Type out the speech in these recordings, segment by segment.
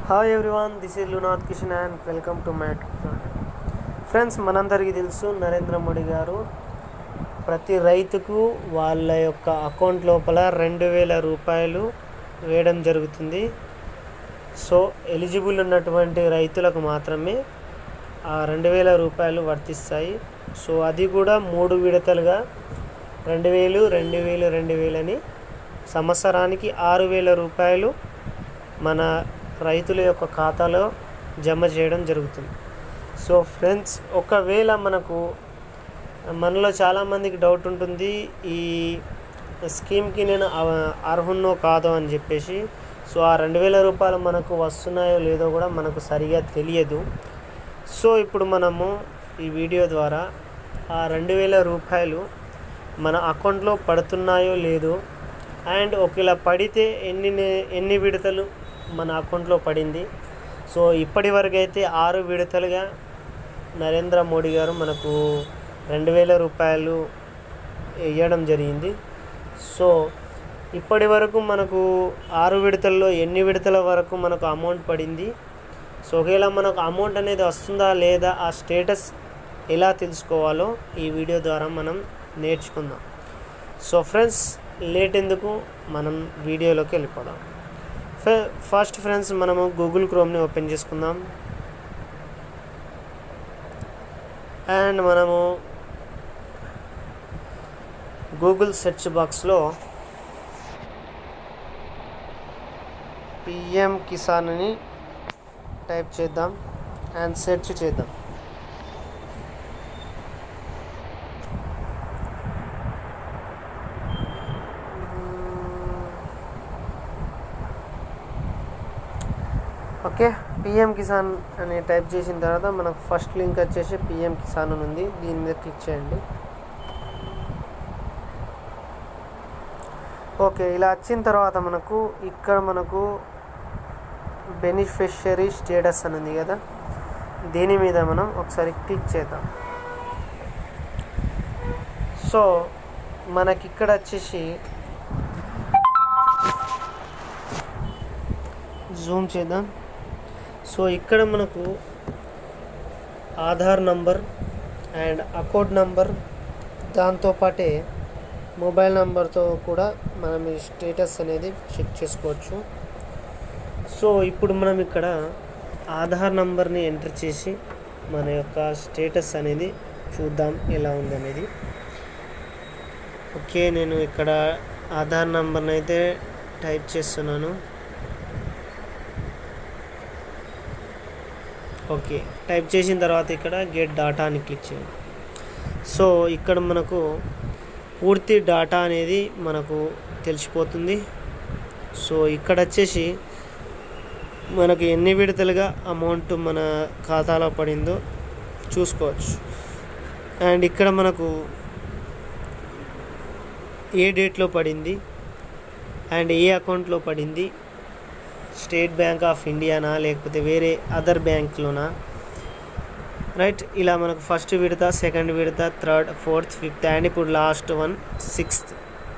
Hi everyone, this is Lunath Kishan and welcome to my channel. Friends, మనందరికీ తెలుసు నరేంద్ర మోడీ గారు ప్రతి రైతుకు వాళ్ళ యొక్క అకౌంట్ లోపల 2000 రూపాయలు వేయడం జరుగుతుంది. సో ఎలిజిబుల్ ఉన్నటువంటి రైతులకు మాత్రమే ఆ 2000 రూపాయలు వర్తిస్తాయి. సో అది కూడా 3 విడతలుగా 2000, 2000, 2000 అని సంవత్సరానికి 6000 రూపాయలు మన రైతుల యొక్క ఖాతాలో జమ చేయడం జరుగుతుంది. సో ఫ్రెండ్స్, ఒకవేళ మనలో చాలామందికి డౌట్ ఉంటుంది, ఈ స్కీమ్కి నేను అర్హున్నో కాదో అని చెప్పేసి. సో ఆ 2000 రూపాయలు మనకు వస్తున్నాయో లేదో కూడా మనకు సరిగా తెలియదు. సో ఇప్పుడు మనము ఈ వీడియో ద్వారా ఆ 2000 రూపాయలు మన అకౌంట్లో పడుతున్నాయో లేదో, అండ్ ఒకవేళ పడితే ఎన్ని విడతలు మన అకౌంట్లో పడింది. సో ఇప్పటి వరకు అయితే 6 విడతలుగా నరేంద్ర మోడీ గారు మనకు 2000 రూపాయలు వేయడం జరిగింది. సో ఇప్పటి వరకు మనకు 6 విడతల్లో ఎన్ని విడతల వరకు మనకు అమౌంట్ పడింది, సో ఒకవేళ మనకు అమౌంట్ అనేది వస్తుందా లేదా, ఆ స్టేటస్ ఎలా తెలుసుకోవాలో ఈ వీడియో ద్వారా మనం నేర్చుకుందాం. సో ఫ్రెండ్స్, లేట్ ఎందుకు, మనం వీడియోలోకి వెళ్ళిపోదాం. ఫస్ట్ ఫ్రెండ్స్, మనము గూగుల్ క్రోమ్ని ఓపెన్ చేసుకుందాం. అండ్ మనము గూగుల్ సెర్చ్ బాక్స్లో పిఎం కిసాన్ అని టైప్ చేద్దాం అండ్ సెర్చ్ చేద్దాం. ఓకే, పిఎం కిసాన్ అని టైప్ చేసిన తర్వాత మనకు ఫస్ట్ లింక్ వచ్చేసి పిఎం కిసాన్ అని ఉంది. దీని మీద క్లిక్ చేయండి. ఓకే, ఇలా వచ్చిన తర్వాత మనకు బెనిఫిషరీ స్టేటస్ అని ఉంది కదా, దీని మీద మనం ఒకసారి క్లిక్ చేద్దాం. సో మనకి ఇక్కడ వచ్చేసి జూమ్ చేద్దాం. సో ఇక్కడ మనకు Aadhaar number and account number, దాంతోపాటే మొబైల్ నంబర్తో కూడా మనం ఈ స్టేటస్ అనేది చెక్ చేసుకోవచ్చు. సో ఇప్పుడు మనం ఇక్కడ ఆధార్ నంబర్ని ఎంటర్ చేసి మన యొక్క స్టేటస్ అనేది చూద్దాం ఎలా ఉందనేది. ఓకే, నేను ఇక్కడ ఆధార్ నంబర్ని అయితే టైప్ చేస్తున్నాను. ఓకే, టైప్ చేసిన తర్వాత ఇక్కడ గెట్ డాటా అని క్లిక్ చేయండి. సో ఇక్కడ మనకు పూర్తి డాటా అనేది మనకు తెలిసిపోతుంది. సో ఇక్కడ వచ్చేసి మనకు ఎన్ని విడతలుగా అమౌంట్ మన ఖాతాలో పడిందో చూసుకోవచ్చు. అండ్ ఇక్కడ మనకు ఏ డేట్లో పడింది అండ్ ఏ అకౌంట్లో పడింది, స్టేట్ బ్యాంక్ ఆఫ్ ఇండియానా లేకపోతే వేరే అదర్ బ్యాంక్లోనా, రైట్. ఇలా మనకు ఫస్ట్ విడత, సెకండ్ విడత, థర్డ్, ఫోర్త్, ఫిఫ్త్ అండ్ ఇప్పుడు లాస్ట్ వన్ 6th.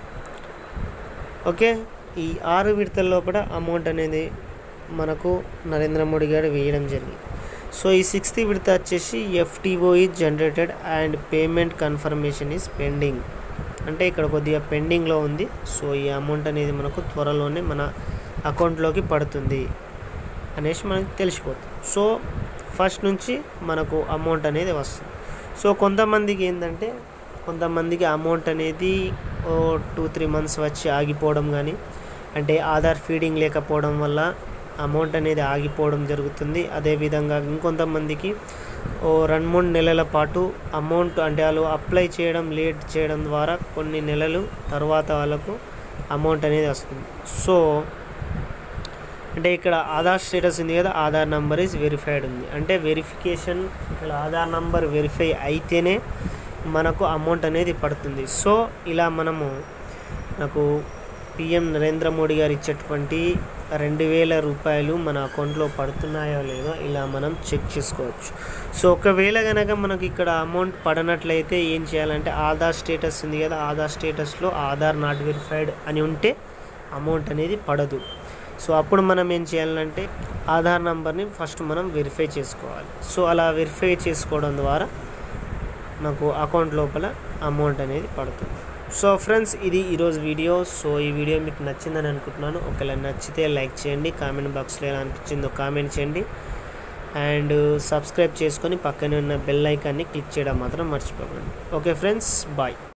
ఓకే, ఈ 6 విడతల లోపల అమౌంట్ అనేది మనకు నరేంద్ర మోడీ గారు వేయడం జరిగింది. సో ఈ 6th విడత వచ్చేసి FTO is generated and payment confirmation is pending, అంటే ఇక్కడ కొద్దిగా పెండింగ్లో ఉంది. సో ఈ అమౌంట్ అనేది మనకు త్వరలోనే మన అకౌంట్లోకి పడుతుంది అనేసి మనకు తెలిసిపోతుంది. సో ఫస్ట్ నుంచి మనకు అమౌంట్ అనేది వస్తుంది. సో కొంతమందికి ఏంటంటే, కొంతమందికి అమౌంట్ అనేది 2-3 months వచ్చి ఆగిపోవడం కానీ, అంటే ఆధార్ ఫీడింగ్ లేకపోవడం వల్ల అమౌంట్ అనేది ఆగిపోవడం జరుగుతుంది. అదేవిధంగా ఇంకొంతమందికి 2-3 నెలల పాటు అమౌంట్, అంటే వాళ్ళు అప్లై చేయడం లేట్ చేయడం ద్వారా కొన్ని నెలలు తర్వాత వాళ్ళకు అమౌంట్ అనేది వస్తుంది. సో అంటే ఇక్కడ ఆధార్ స్టేటస్ ఉంది కదా, ఆధార్ నంబర్ ఈజ్ వెరిఫైడ్ ఉంది, అంటే వెరిఫికేషన్, ఇక్కడ ఆధార్ నంబర్ వెరిఫై అయితేనే మనకు అమౌంట్ అనేది పడుతుంది. సో ఇలా మనకు పిఎం నరేంద్ర మోడీ గారు ఇచ్చేటువంటి 2000 రూపాయలు మన అకౌంట్లో పడుతున్నాయో లేదో ఇలా మనం చెక్ చేసుకోవచ్చు. సో ఒకవేళ కనుక మనకు ఇక్కడ అమౌంట్ పడనట్లయితే ఏం చేయాలంటే, ఆధార్ స్టేటస్ ఉంది కదా, ఆధార్ స్టేటస్లో ఆధార్ నాట్ వెరిఫైడ్ అని ఉంటే అమౌంట్ అనేది పడదు. సో అప్పుడు మనం ఏం చేయాలంటే ఆధార్ నెంబర్ని ఫస్ట్ మనం వెరిఫై చేసుకోవాలి. సో అలా వెరిఫై చేసుకోవడం ద్వారా నాకు అకౌంట్ లోపల అమౌంట్ అనేది పడుతుంది. సో ఫ్రెండ్స్, ఇది ఈరోజు వీడియో. సో ఈ వీడియో మీకు నచ్చిందని అనుకుంటున్నాను. ఒకవేళ నచ్చితే లైక్ చేయండి, కామెంట్ బాక్స్లో ఎలా అనిపించిందో కామెంట్ చేయండి, అండ్ సబ్స్క్రైబ్ చేసుకొని పక్కనే ఉన్న బెల్ ఐకాన్ని క్లిక్ చేయడం మాత్రం మర్చిపోకండి. Okay friends, bye.